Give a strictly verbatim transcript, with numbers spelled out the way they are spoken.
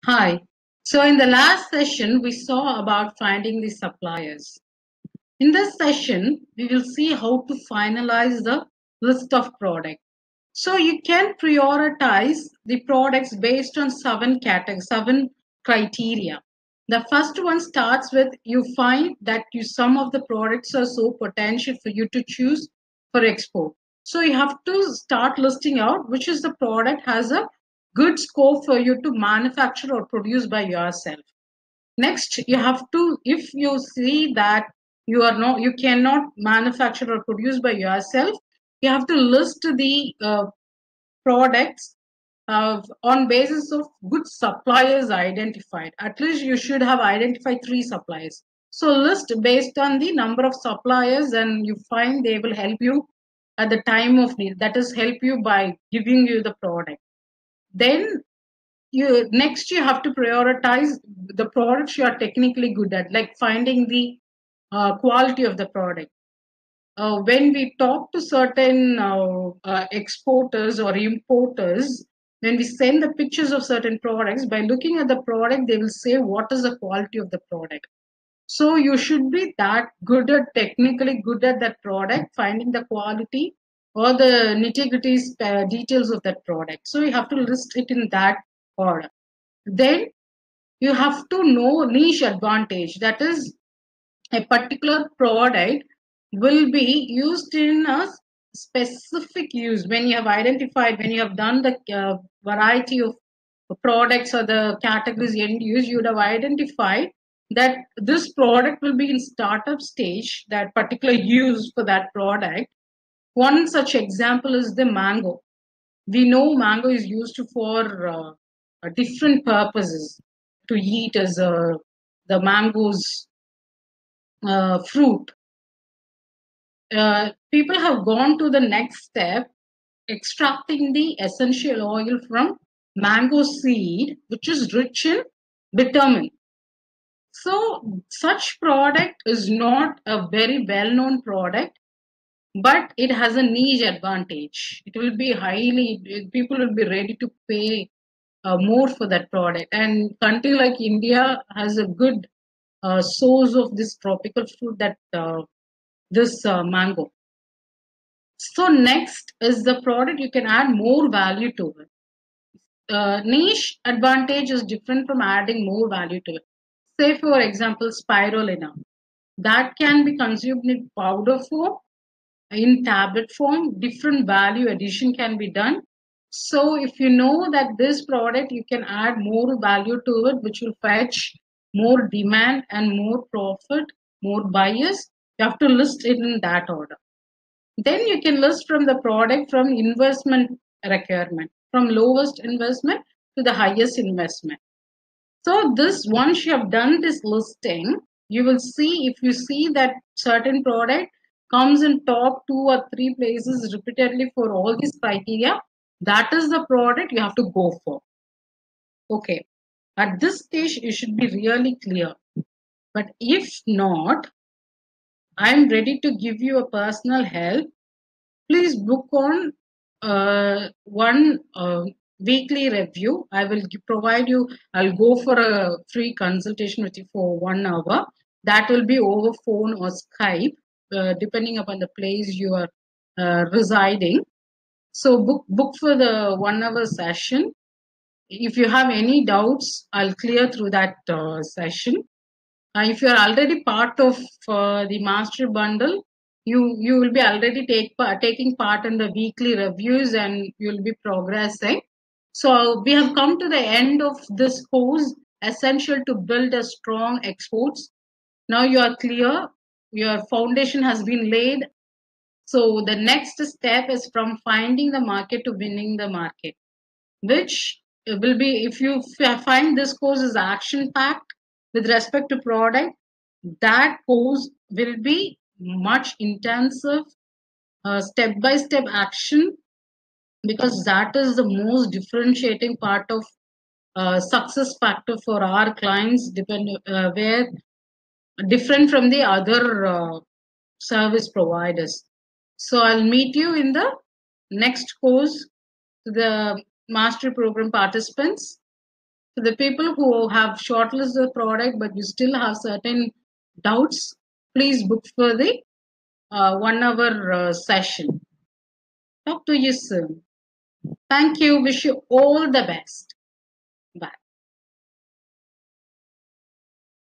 Hi. So in the last session, we saw about finding the suppliers. In this session, we will see how to finalize the list of products. So you can prioritize the products based on seven categories, seven criteria. The first one starts with you find that you some of the products are so potential for you to choose for export. So you have to start listing out which is the product has a good scope for you to manufacture or produce by yourself. Next, you have to, if you see that you are not, you cannot manufacture or produce by yourself, you have to list the uh, products uh, on basis of good suppliers identified. At least you should have identified three suppliers. So list based on the number of suppliers, and you find they will help you at the time of need. That is, help you by giving you the product. Then you next you have to prioritize the products you are technically good at, like finding the uh, quality of the product. Uh, when we talk to certain uh, uh, exporters or importers, when we send the pictures of certain products, by looking at the product, they will say what is the quality of the product. So you should be that good at technically good at that product, finding the quality or the nitty-gritty uh, details of that product. So you have to list it in that order. Then you have to know niche advantage. That is, a particular product will be used in a specific use. When you have identified, when you have done the uh, variety of products or the categories end use, you would have identified that this product will be in startup stage, that particular use for that product. One such example is the mango. We know mango is used for uh, uh, different purposes, to eat as a the mangoes uh, fruit. Uh, people have gone to the next step, extracting the essential oil from mango seed, which is rich in vitamin. So such product is not a very well known product, but it has a niche advantage. It will be highly, people will be ready to pay uh, more for that product. And country like India has a good uh, source of this tropical fruit, that uh, this uh, mango. So next is the product you can add more value to it. Uh, niche advantage is different from adding more value to it. Say for example, spirulina. That can be consumed in powder form, in tablet form. Different value addition can be done. So if you know that this product you can add more value to it, which will fetch more demand and more profit, more buyers, you have to list it in that order. Then you can list from the product from investment requirement, from lowest investment to the highest investment. So this, once you have done this listing, you will see, if you see that certain product comes in top two or three places repeatedly for all these criteria, that is the product you have to go for. Okay. At this stage, you should be really clear. But if not, I'm ready to give you a personal help. Please book on uh, one uh, weekly review. I will give, provide you, I'll go for a free consultation with you for one hour. That will be over phone or Skype, uh, depending upon the place you are uh, residing. So book book for the one hour session. If you have any doubts, I'll clear through that uh, session. Uh, if you are already part of uh, the master bundle, you you will be already take part, taking part in the weekly reviews, and you will be progressing. So we have come to the end of this course, essential to build a strong exports. Now you are clear, your foundation has been laid. So the next step is from finding the market to winning the market, which will be, if you find this course is action packed with respect to product, that course will be much intensive, step by step action, because that is the most differentiating part of uh, success factor for our clients, depend uh, where different from the other uh, service providers. So I'll meet you in the next course. To the master program participants, For the people who have shortlisted the product but you still have certain doubts, please book for the uh, one hour uh, session. Talk to you soon. Thank you. Wish you all the best. Bye.